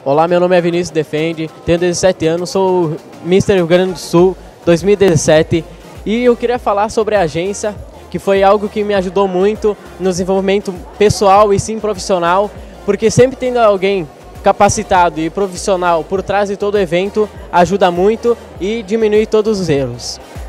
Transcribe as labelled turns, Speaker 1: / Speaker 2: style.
Speaker 1: Olá, meu nome é Vinícius Defende, tenho 17 anos, sou Mr. Rio Grande do Sul 2017 e eu queria falar sobre a agência, que foi algo que me ajudou muito no desenvolvimento pessoal e sim profissional, porque sempre tendo alguém capacitado e profissional por trás de todo o evento ajuda muito e diminui todos os erros.